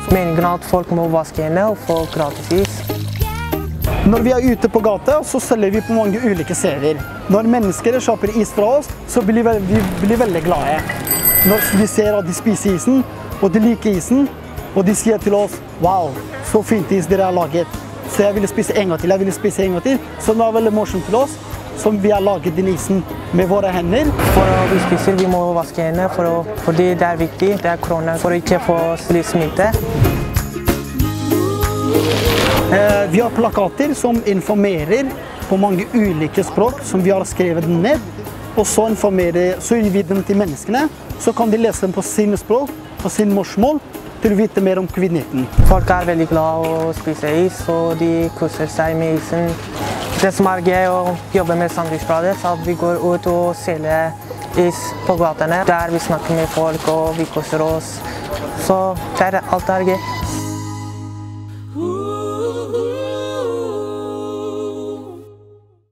Meningen er at folk må vaske hendene og få gratis is. Når vi er ute på gata, så selger vi på mange ulike steder. Når mennesker kjøper is fra oss, så blir vi veldig glade. Når vi ser at de spiser isen, og de liker isen, og de sier til oss, wow, så fint is dere har laget. Så jeg ville spise en gang til, Så det er veldig morsomt til oss, som vi har laget den isen med våre hender. For å vi spiser, vi må vaske hendene, fordi det er viktig. Det er korona, for å ikke få litt smitte. Vi har plakater som informerer på mange ulike språk som vi har skrevet ned. Og så gir vi dem til menneskene, så kan de lese dem på sine språk, på sin morsmål, til å vite mer om covid-19. Folk er veldig glad i å spise is, og de koser seg med isen. Det som er gøy å jobbe med Sandviksbladet, så at vi går ut og selger is på gatene, der vi snakker med folk og vi koser oss. Så alt er gøy.